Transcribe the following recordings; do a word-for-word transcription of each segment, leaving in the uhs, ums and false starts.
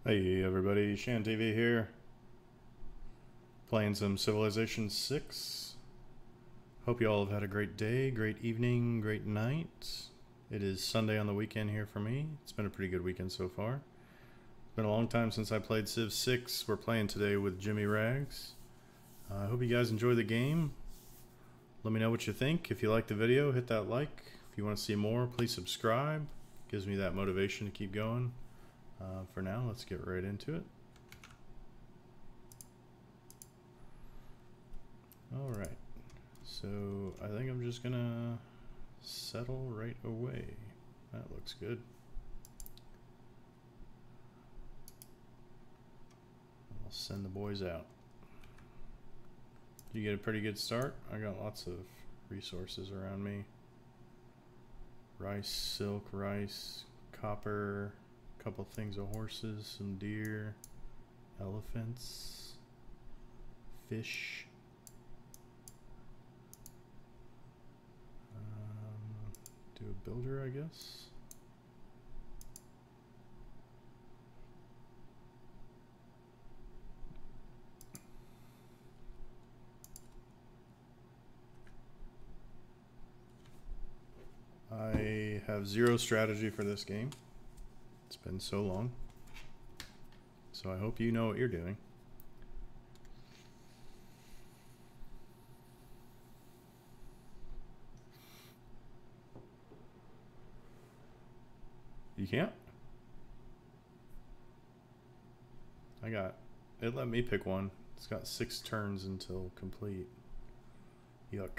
Hey everybody, Shan T V here, playing some Civilization six. Hope you all have had a great day, great evening, great night. It is Sunday on the weekend here for me. It's been a pretty good weekend so far. It's been a long time since I played Civ six. We're playing today with Jimmy Rags. I uh, hope you guys enjoy the game. Let me know what you think. If you like the video, hit that like. If you want to see more, please subscribe. Gives me that motivation to keep going. Uh, for now, let's get right into it. Alright, so I think I'm just gonna settle right away. That looks good. I'll send the boys out. You get a pretty good start. I got lots of resources around me. Rice, silk, rice, copper, a couple things of horses, some deer, elephants, fish. Um, do a builder, I guess. I have zero strategy for this game. It's been so long. So I hope you know what you're doing. You can't? I got, it let me pick one. It's got six turns until complete. Yuck.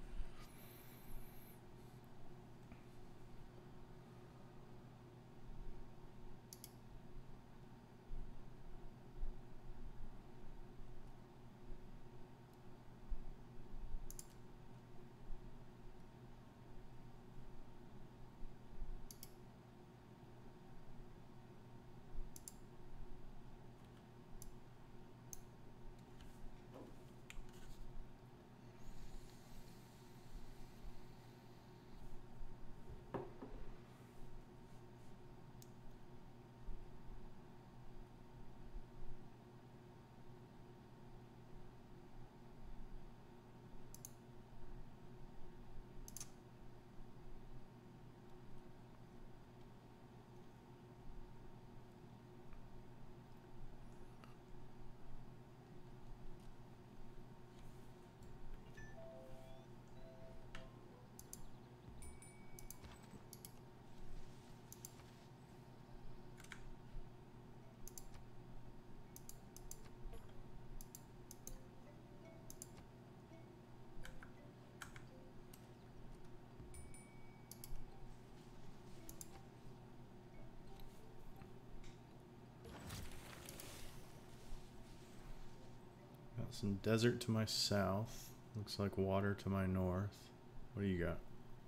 Some desert to my south. Looks like water to my north. What do you got?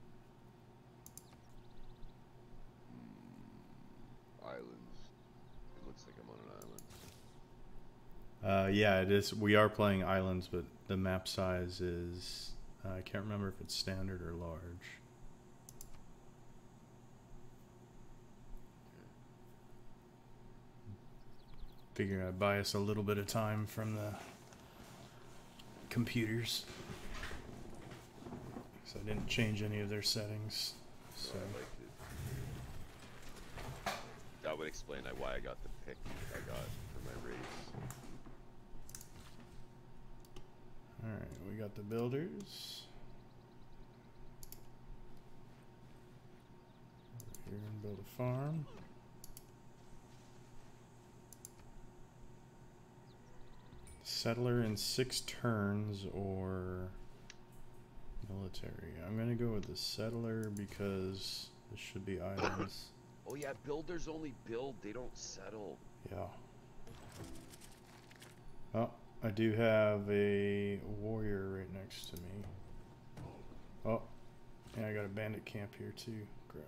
Mm, islands. It looks like I'm on an island. Uh, yeah, it is. We are playing islands, but the map size is... Uh, I can't remember if it's standard or large. Figuring I'd buy us a little bit of time from the computers, so I didn't change any of their settings. So I liked it. That would explain why I got the pick I got for my race. alright, we got the builders. Over here and build a farm. Settler in six turns or military. I'm gonna go with the settler because this should be islands. Oh yeah, builders only build, they don't settle. Yeah. Oh, I do have a warrior right next to me. Oh, and I got a bandit camp here too. Crap.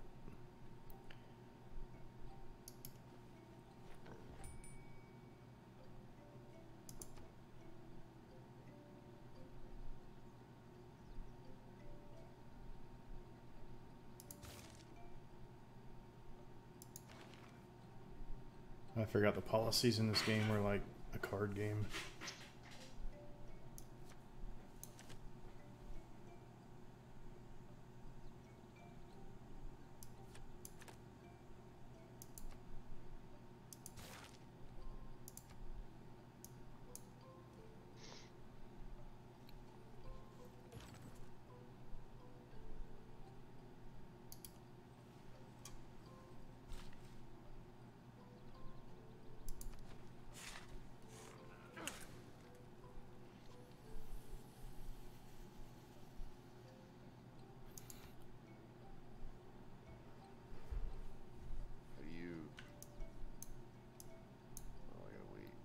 I forgot the policies in this game were like a card game. How do you? Oh, I gotta wait.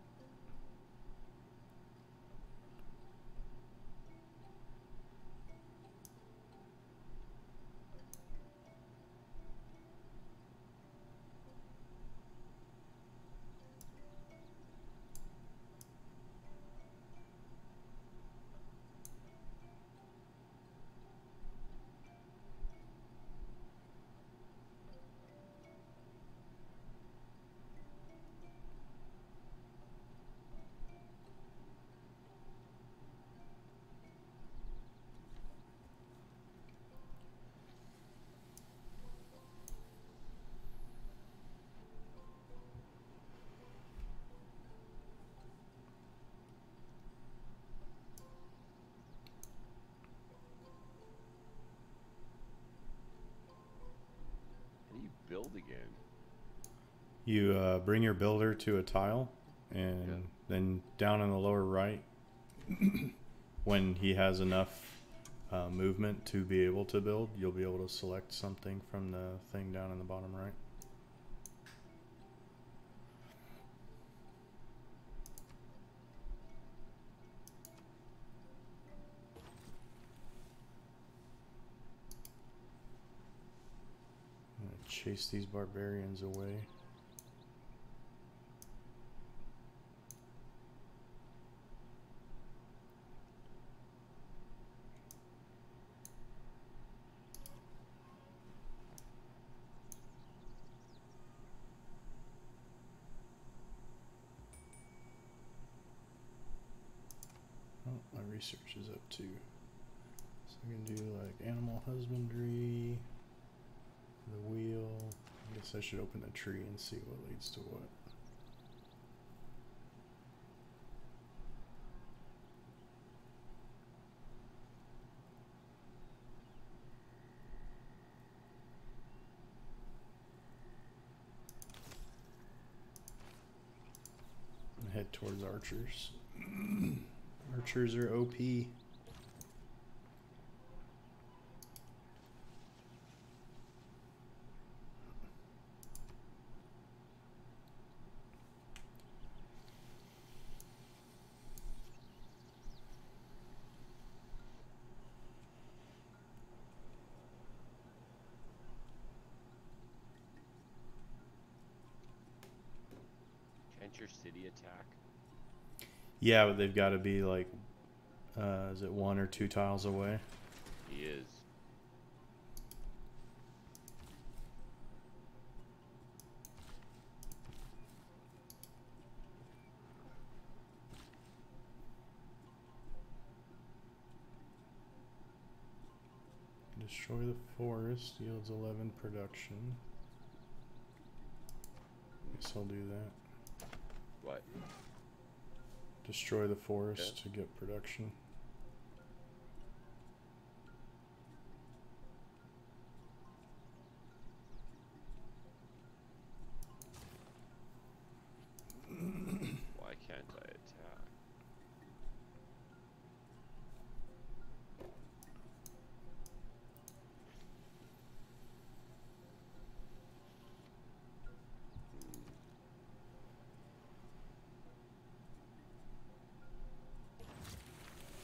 How do you build again? You uh, bring your builder to a tile, and Yeah. then down in the lower right, when he has enough uh, movement to be able to build, you'll be able to select something from the thing down in the bottom right. I'm gonna chase these barbarians away. Oh, my research is up too. So I can do like animal husbandry, the wheel. I guess I should open the tree and see what leads to what. And head towards archers. Archers are O P. Can't your city attack? Yeah, but they've got to be like, uh, is it one or two tiles away? He is. Destroy the forest, yields eleven production. Guess I'll do that. What? Destroy the forest Yeah. to get production. Why can't I attack? Hmm.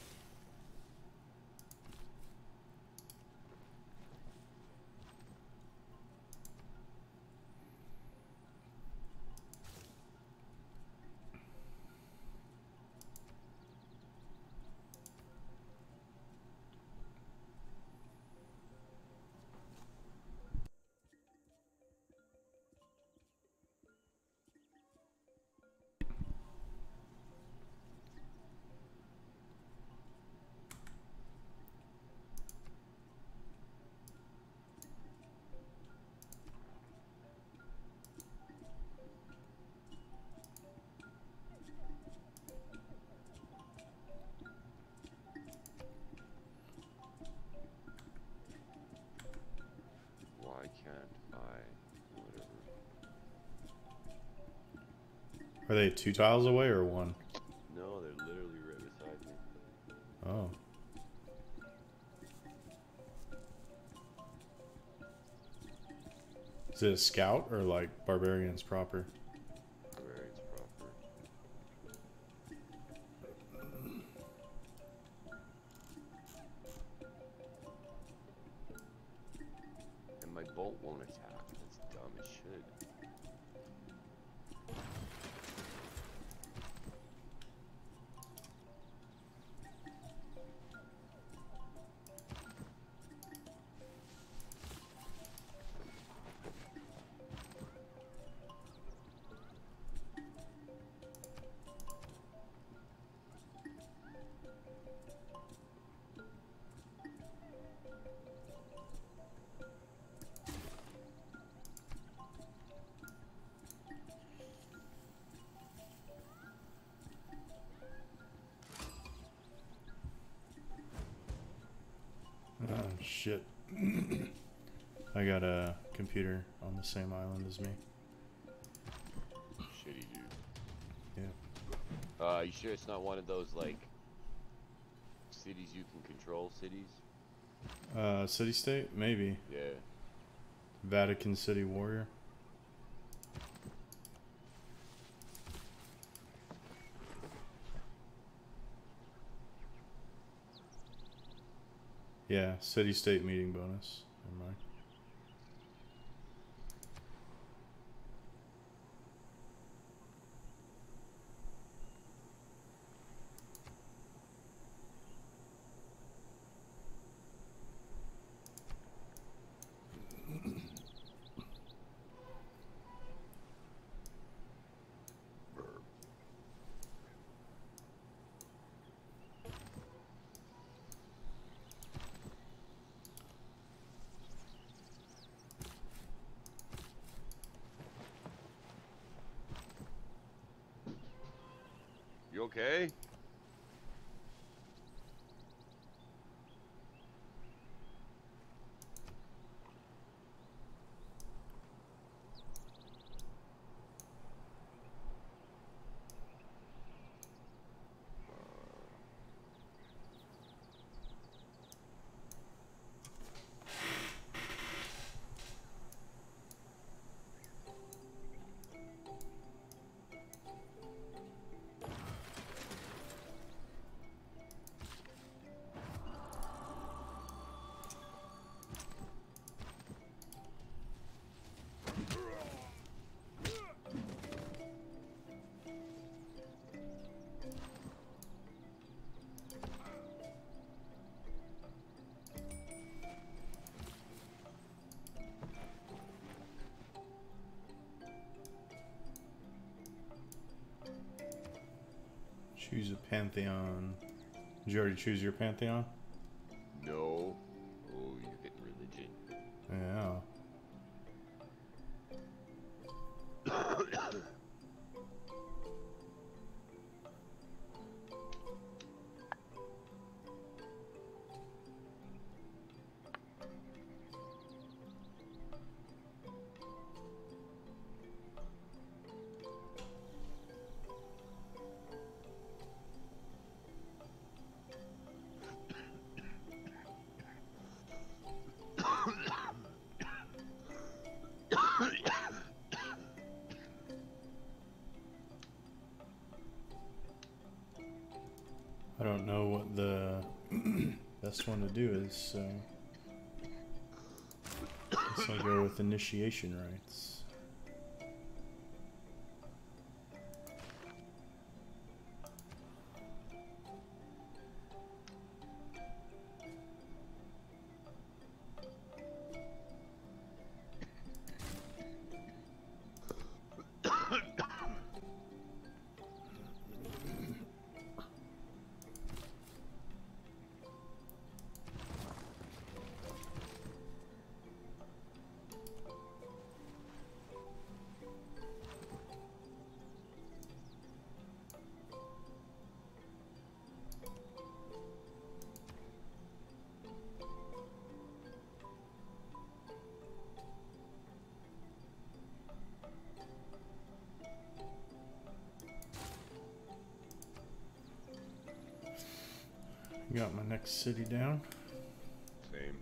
Are they two tiles away or one? No, they're literally right beside me. Oh. Is it a scout or like barbarians proper? Barbarians proper. And my bolt won't attack. That's dumb. It should. Oh, shit. I got a computer on the same island as me. Shitty dude. Yeah. Uh, you sure it's not one of those, like, cities you can control cities? Uh, city state? Maybe. Yeah. Vatican City Warrior. Yeah, city state meeting bonus. Never mind. You okay? Choose a pantheon. Did you already choose your pantheon? No. Oh, you're getting religion. Yeah. I don't know what the best one to do is, so guess I'll go with initiation rites. Got my next city down. Same.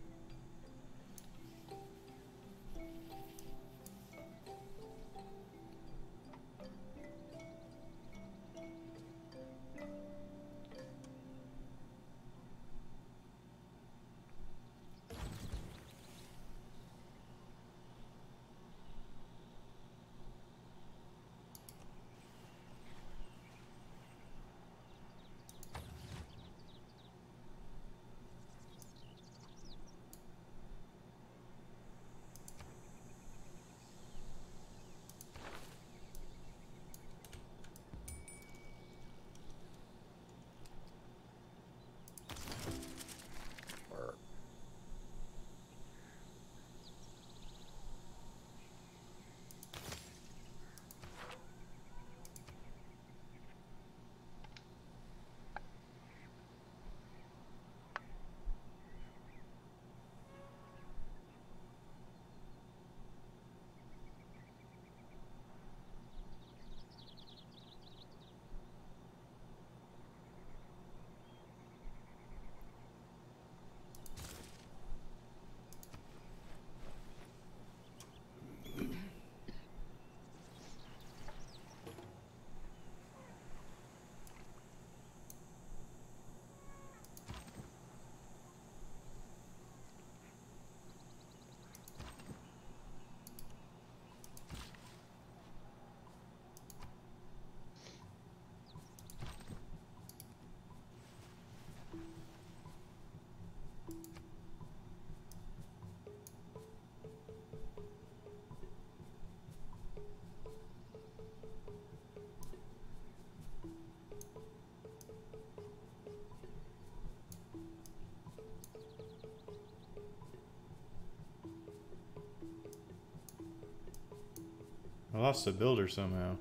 I lost a builder somehow.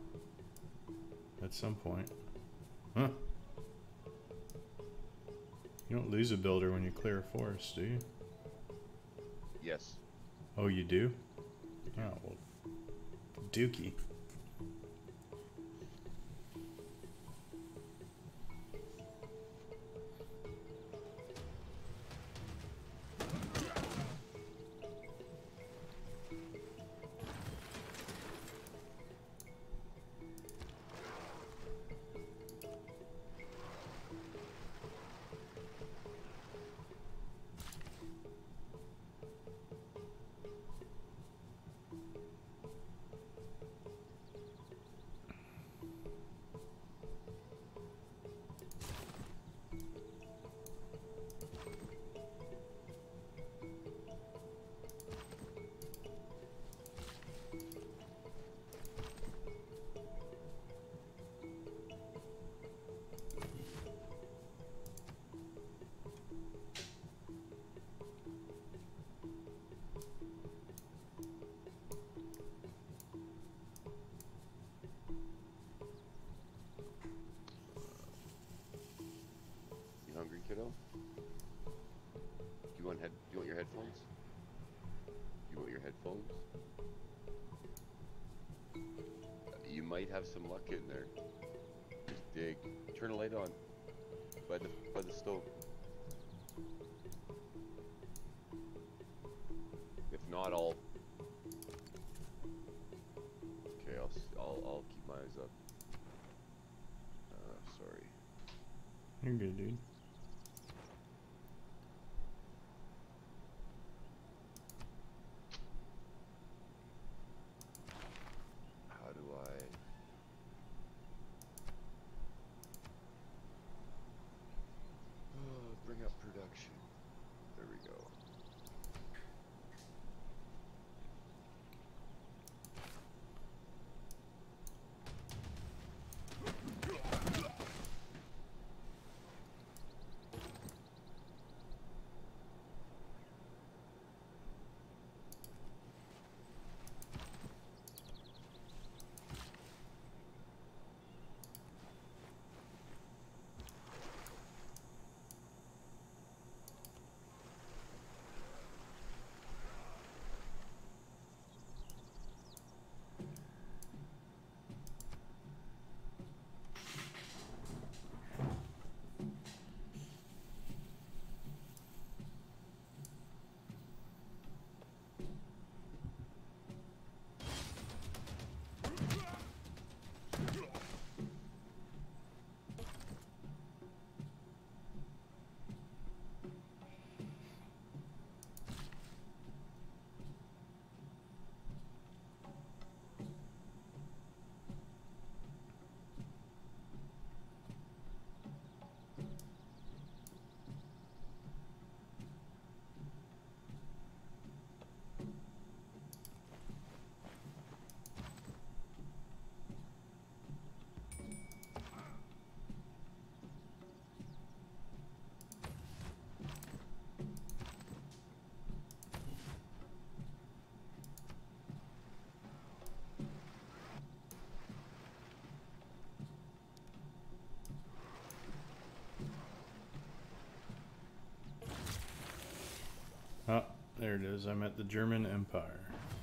At some point. Huh. You don't lose a builder when you clear a forest, do you? Yes. Oh, you do? Oh, well. Dookie. Hungry, kiddo? Do you want head? Do you want your headphones? Do you want your headphones? Uh, you might have some luck in there. Just dig. Turn a light on by the by the stove. If not, I'll. Okay, I'll I'll I'll keep my eyes up. Uh, sorry. You're good, dude. How do I? Oh, bring up production. There we go. There it is. I'm at the German Empire.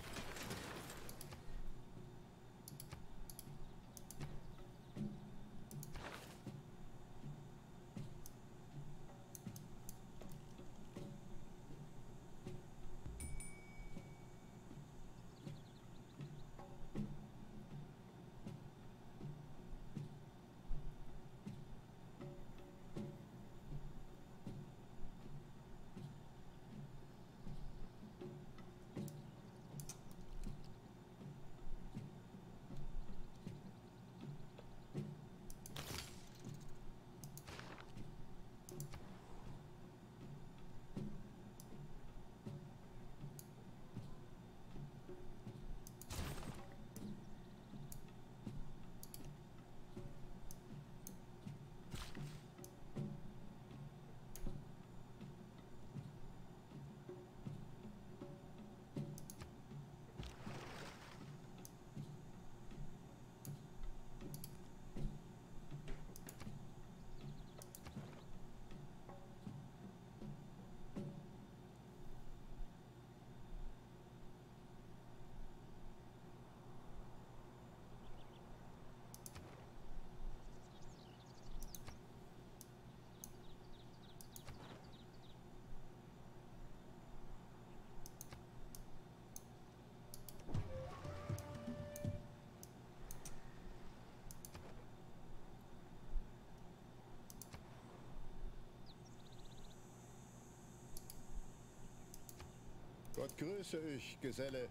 Gott grüße euch, Geselle.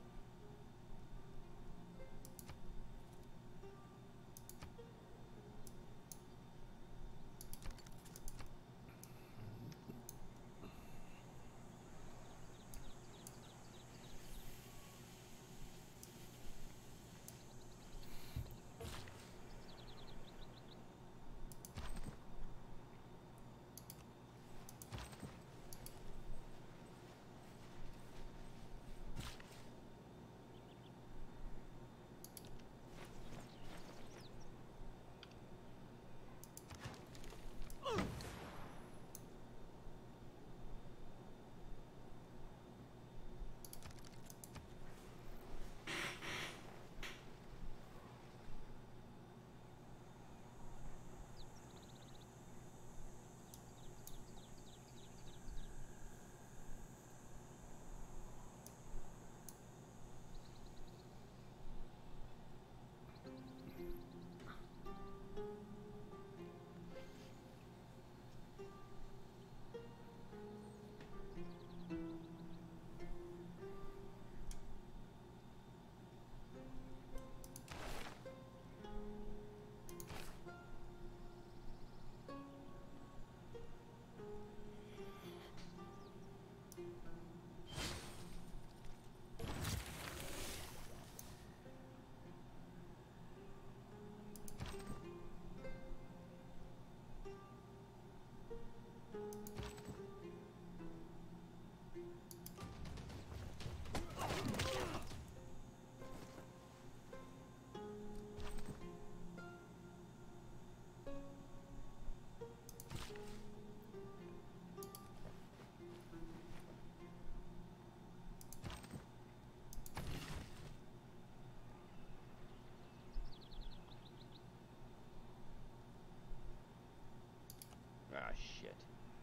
Ah, shit.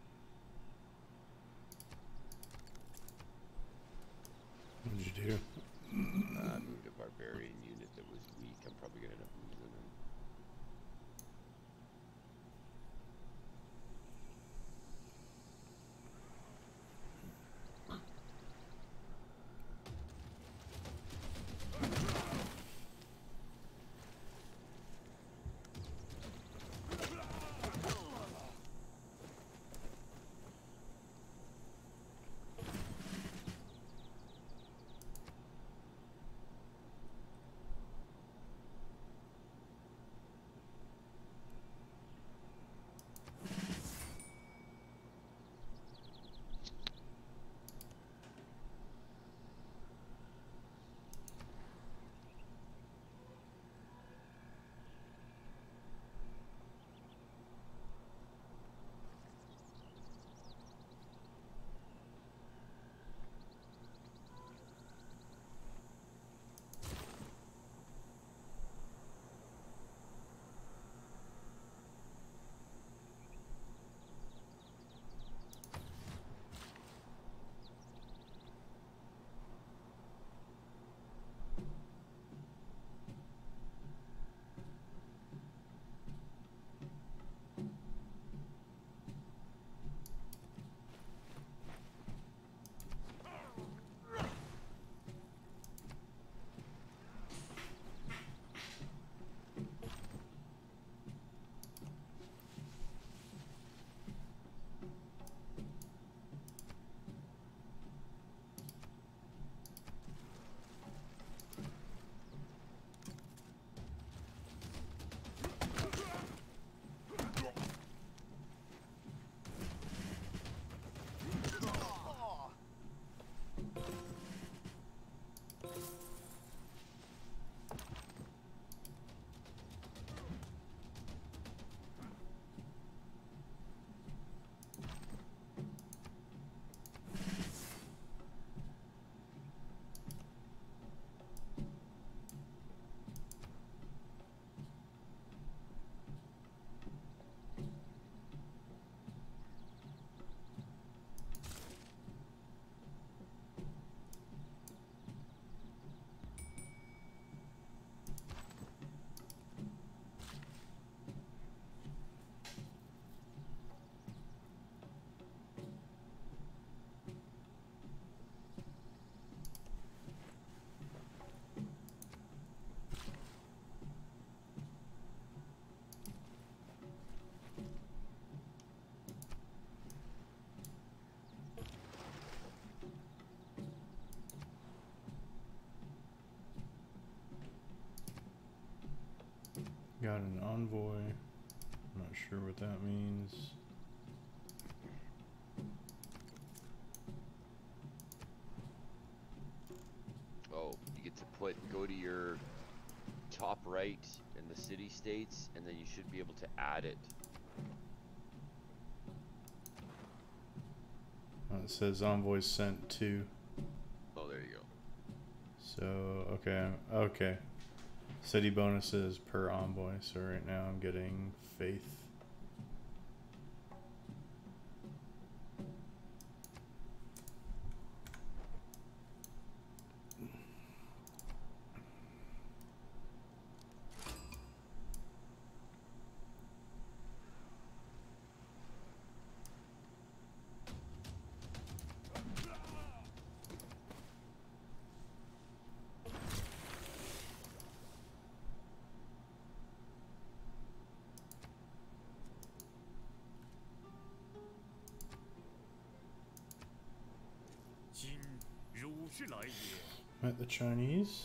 What did you do? Uh, I moved a barbarian unit that was weak. I'm probably gonna end up losing him. got an envoy. I'm not sure what that means. Oh, you get to put, go to your top right in the city states, and then you should be able to add it. Oh, it says envoy sent to. Oh, there you go. So, okay, okay. City bonuses per envoy. So right now I'm getting faith. Met the Chinese.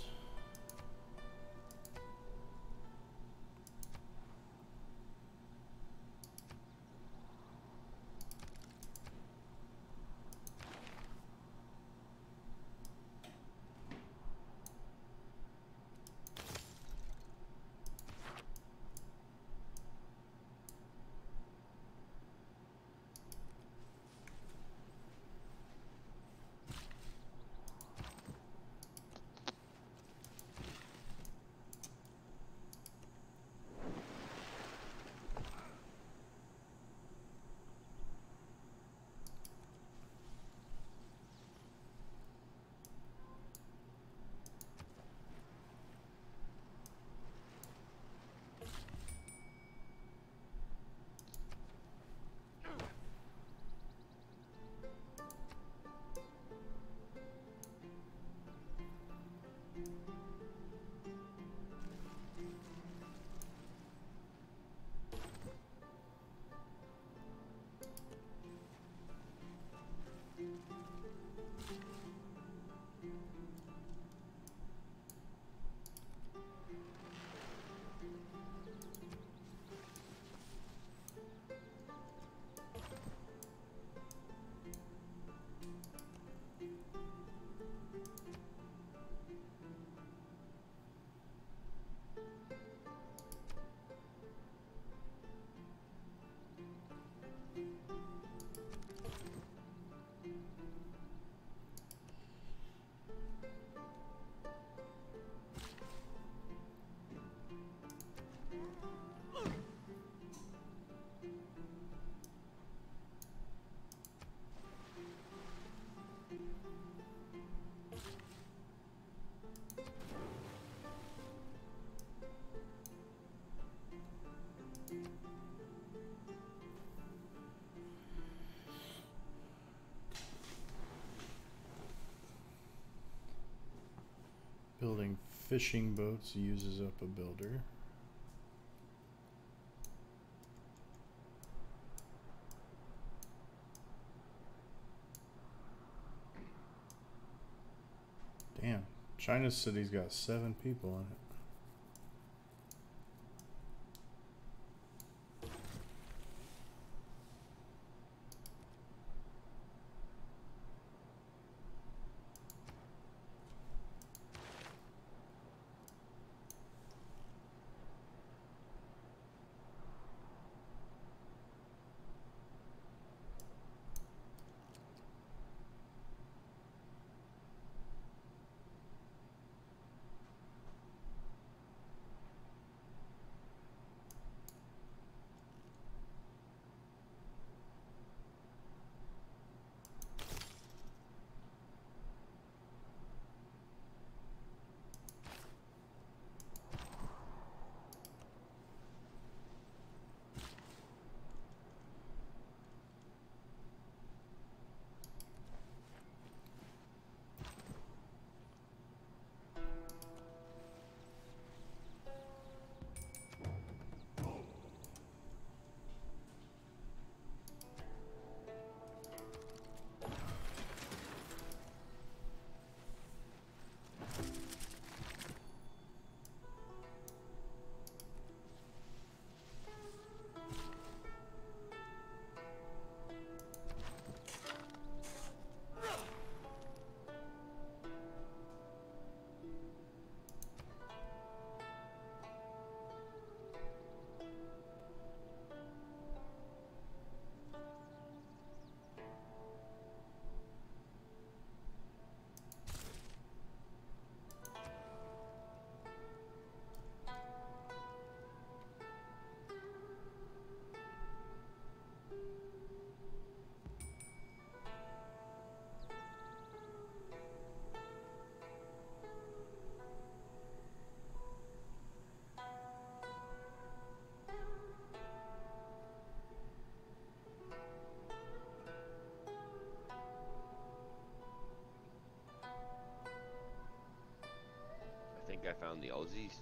Building fishing boats uses up a builder. Damn, China's city's got seven people in it. think I found the Aussies.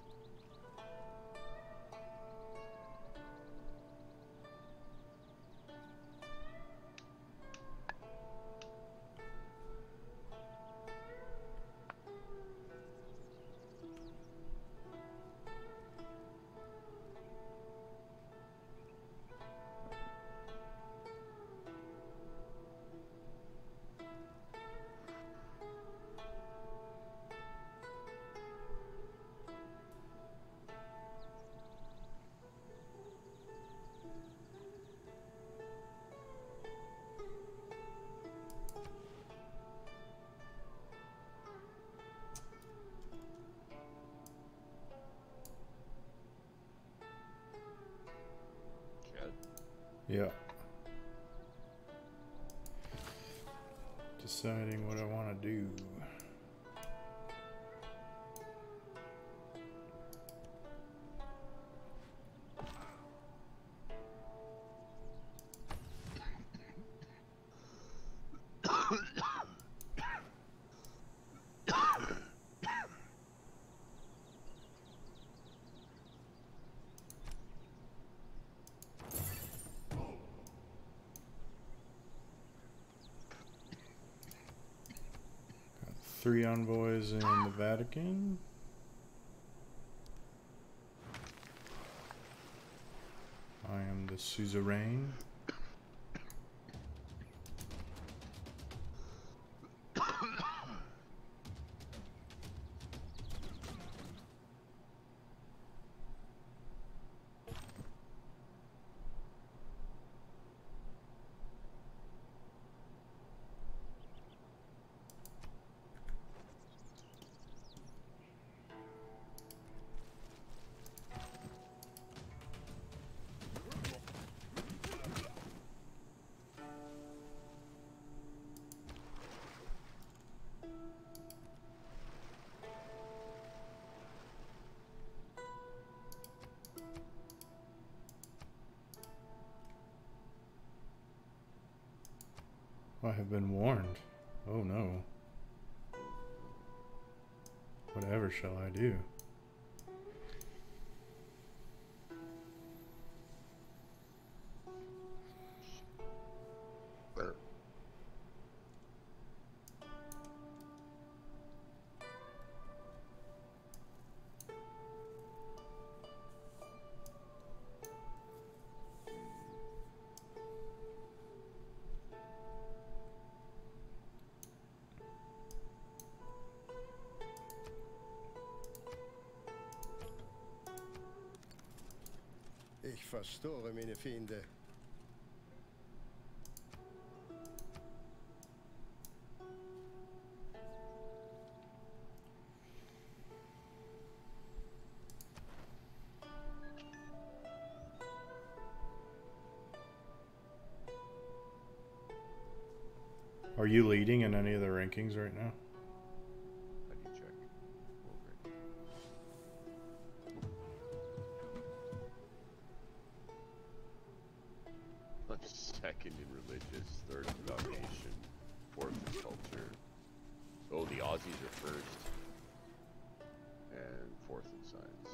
Yeah. Deciding what I want to do. Three envoys in the Vatican. I am the suzerain. I have been warned. Oh no. Whatever shall I do? Ich verstoore meine Feinde. Are you leading in any of the rankings right now? How do you check? Okay. I'm second in religious, third in domination, fourth in culture. Oh, the Aussies are first. And fourth in science.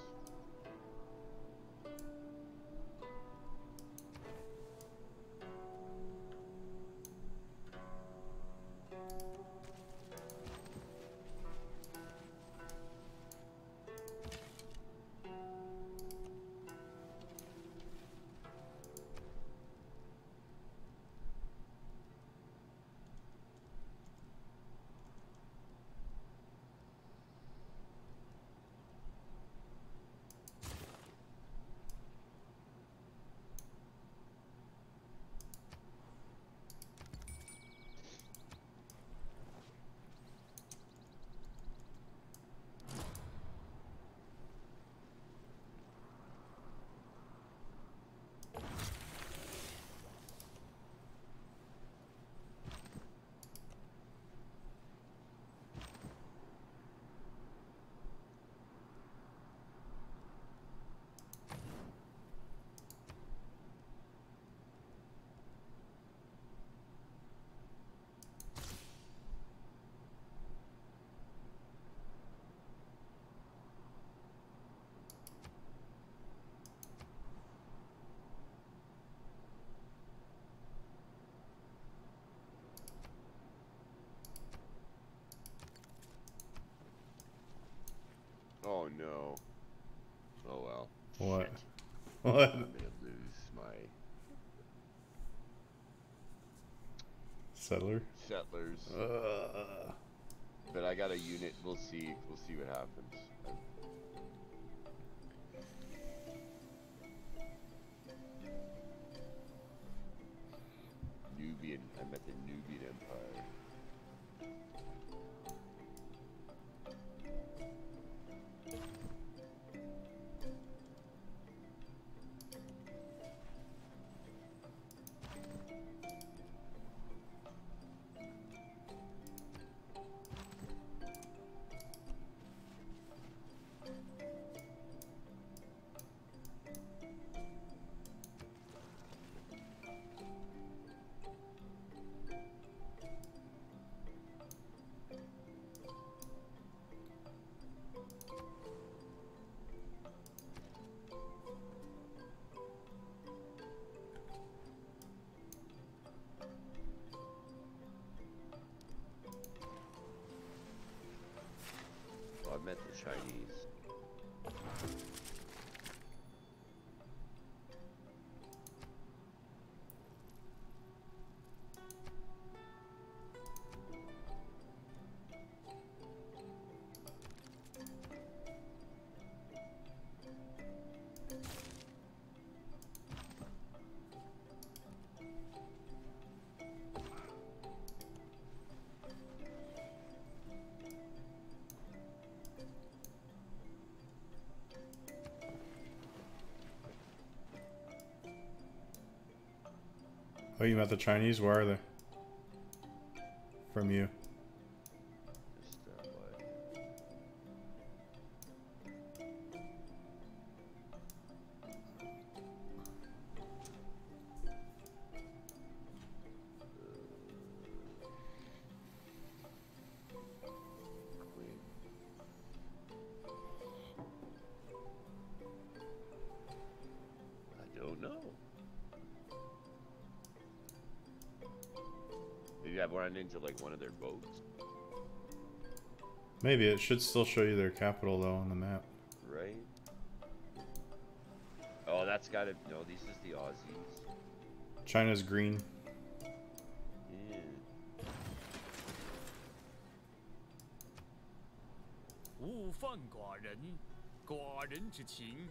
Oh no. Oh well. What? Shit. What? I'm gonna lose my Settler? settlers. Uh, But I got a unit. We'll see. We'll see what happens. Nubian. I'm at the Nubian Empire. Oh, I meant the Chinese. oh, you met the Chinese? Where are they? From you. Just uh, what? Queen. I don't know. Maybe I've run into like one of their boats. Maybe it should still show you their capital though on the map. Right? Oh, that's gotta. No, this is the Aussies. China's green. Yeah. 勿犯寡人，寡人之情。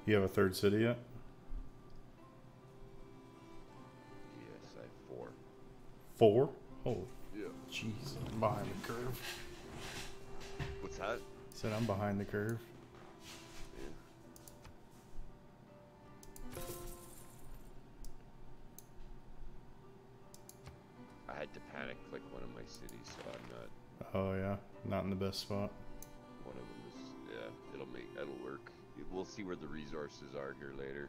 You have a third city yet? Yes, I have four. Four? Oh, Yeah. jeez. I'm behind the curve. What's that? Said I'm behind the curve. Yeah. I had to panic click one of my cities, so I'm not. Oh yeah, not in the best spot. One of them is. Yeah, it'll make. It'll work. We'll see where the resources are here later.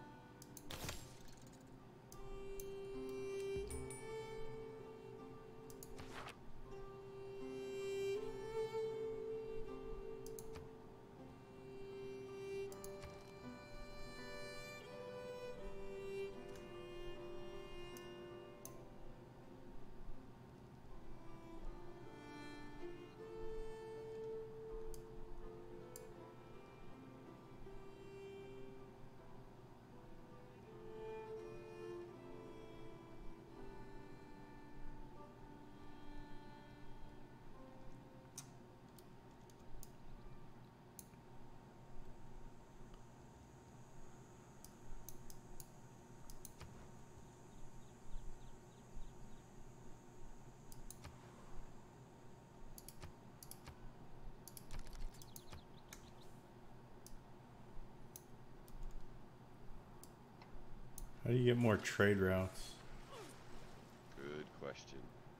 How do you get more trade routes? Good question.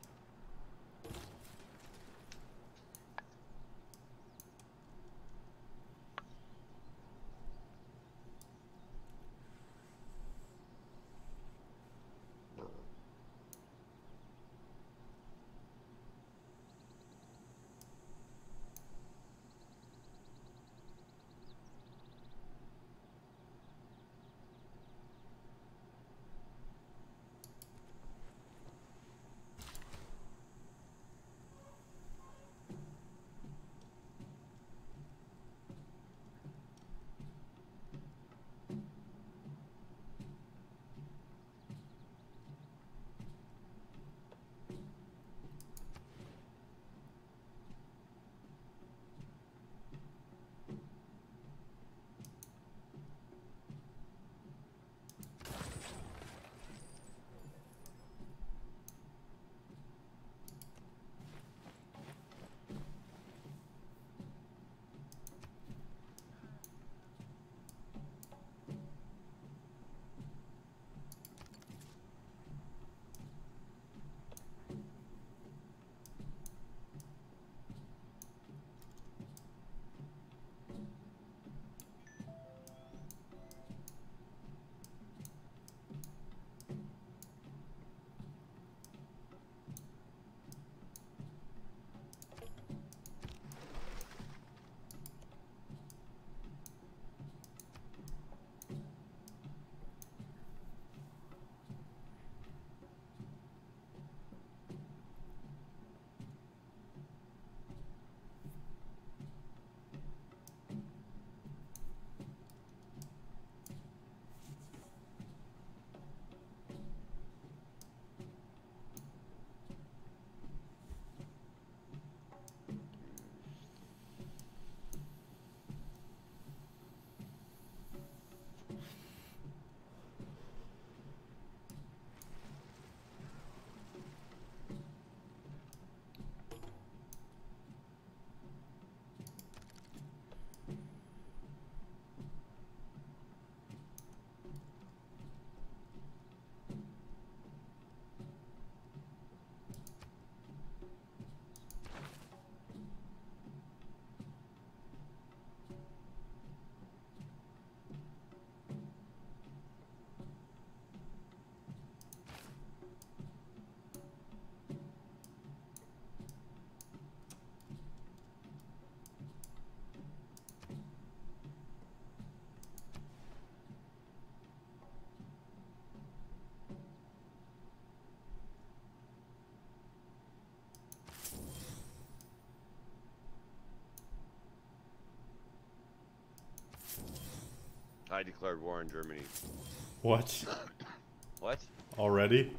I declared war on Germany. What? What? Already?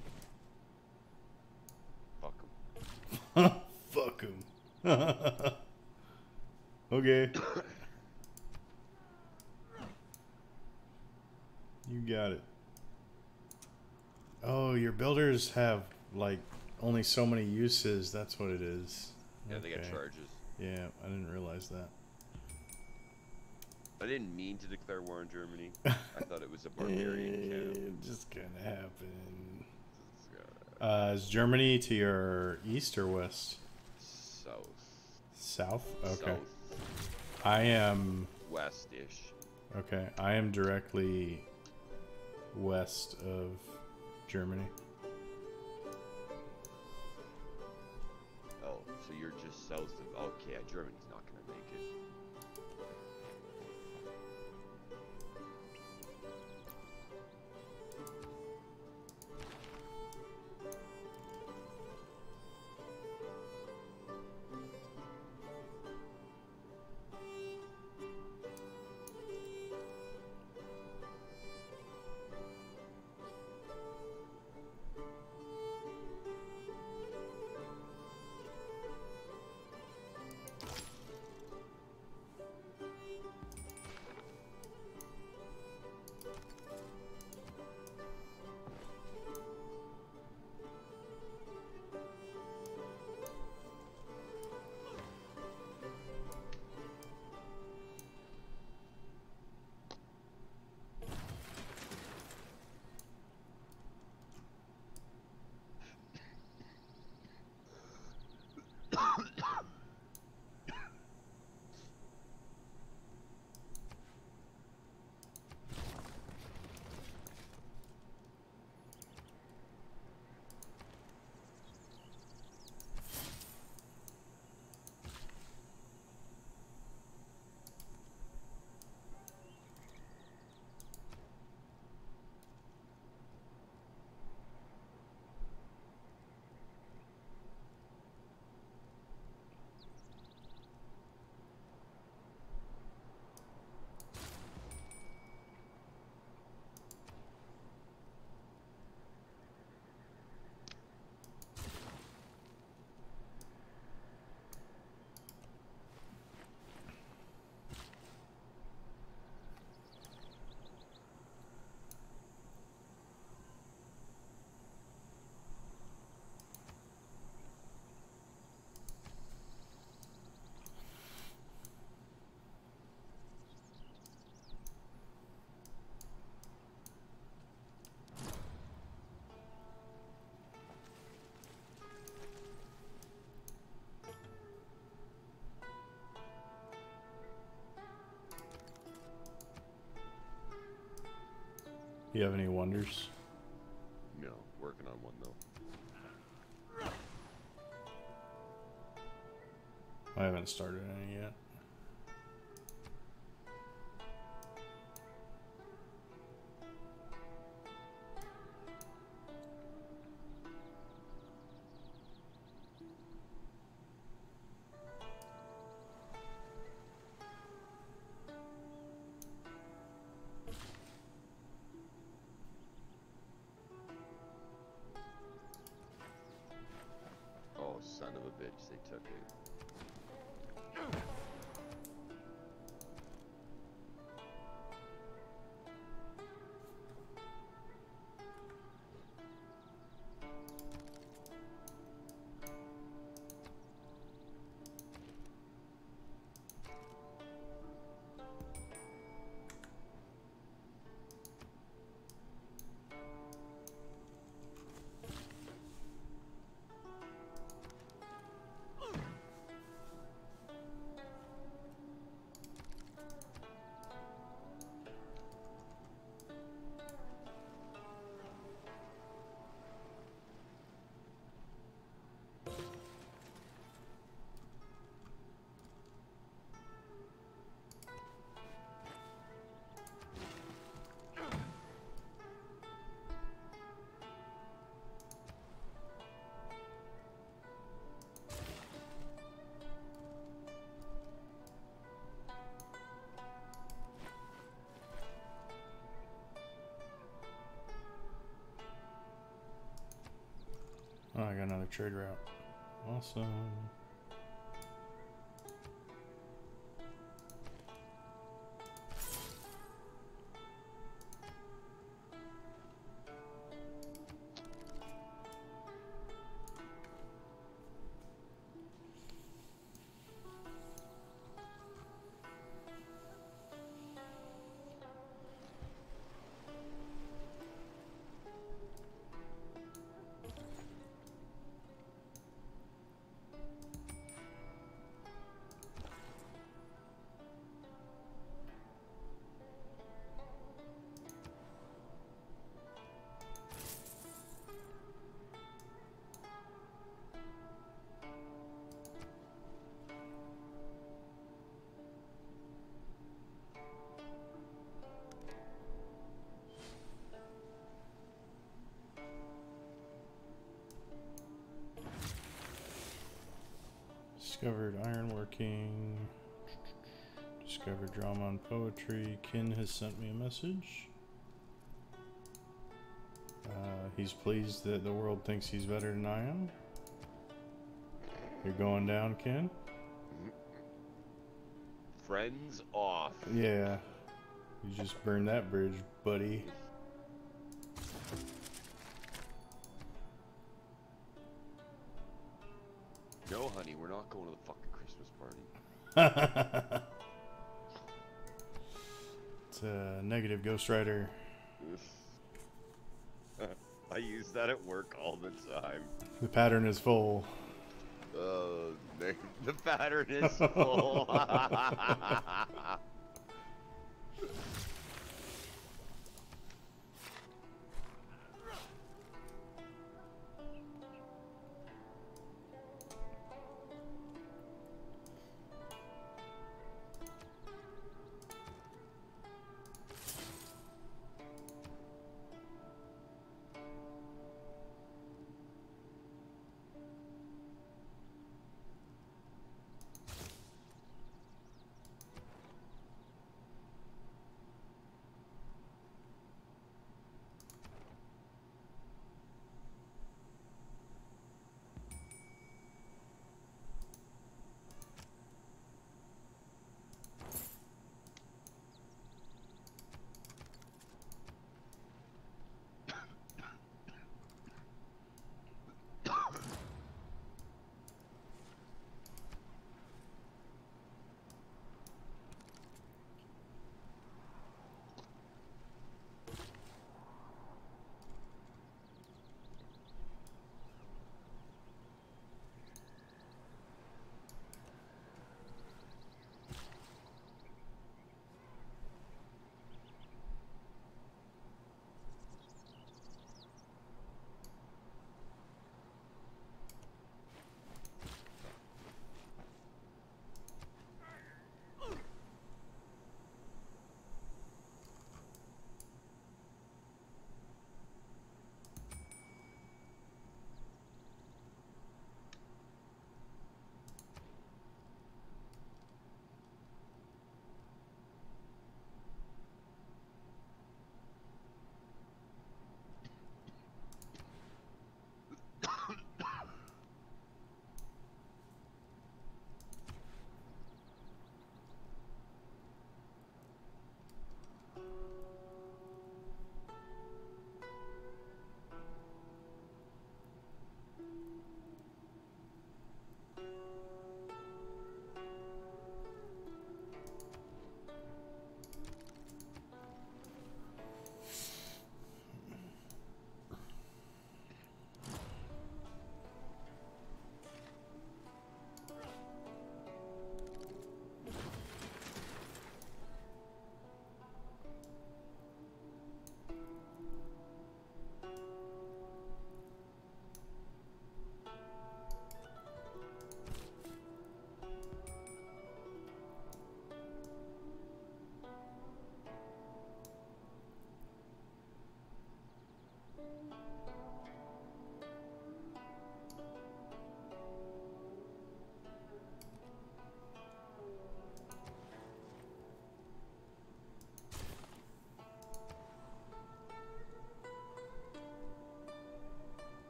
Fuck 'em. Fuck him. Okay. your builders have like only so many uses. That's what it is. Yeah, they got Okay. charges. Yeah, I didn't realize that. I didn't mean to declare war on Germany. I thought it was a barbarian camp. It's just gonna happen. Uh, Uh, is Germany to your east or west? south. South? Okay. South. I am... West-ish. Okay, I am directly west of Germany. Oh, so you're just south of... Okay, Germany's not going to make it. You have any wonders? No, working on one though. I haven't started any yet. Oh, son of a bitch, they took it. Oh, I got another trade route. Awesome. Discovered ironworking. Discovered drama and poetry. Kin has sent me a message. Uh, he's pleased that the world thinks he's better than I am. You're going down, Kin? Friends off. Yeah. You just burned that bridge, buddy. No, honey, we're not going to the fucking Christmas party. It's a negative Ghost Rider. I use that at work all the time. The pattern is full. Uh, the, the pattern is full.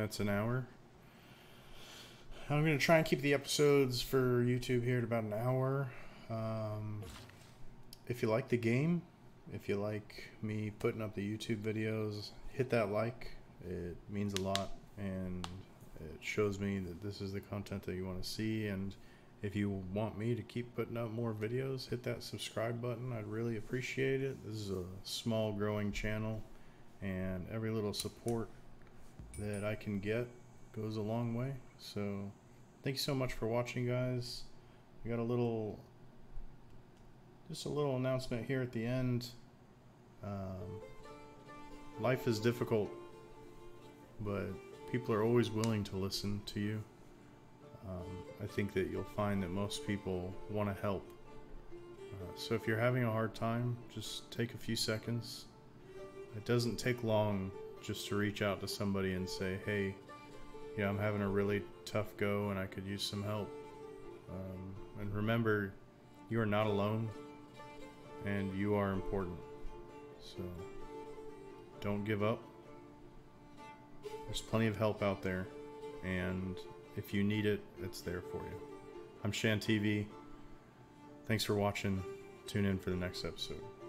minutes, an hour. I'm going to try and keep the episodes for YouTube here at about an hour. Um, if you like the game, if you like me putting up the YouTube videos, hit that like. It means a lot, and it shows me that this is the content that you want to see. And if you want me to keep putting up more videos, hit that subscribe button. I'd really appreciate it. This is a small growing channel, and every little support that I can get goes a long way. So thank you so much for watching, guys. We got a little just a little announcement here at the end. Um, life is difficult, but people are always willing to listen to you. Um, I think that you'll find that most people want to help. Uh, so if you're having a hard time, just take a few seconds. It doesn't take long just to reach out to somebody and say, hey, yeah, I'm having a really tough go and I could use some help. Um, and remember, you are not alone, and you are important. So don't give up. There's plenty of help out there, and if you need it, it's there for you. I'm Shan T V. Thanks for watching. Tune in for the next episode.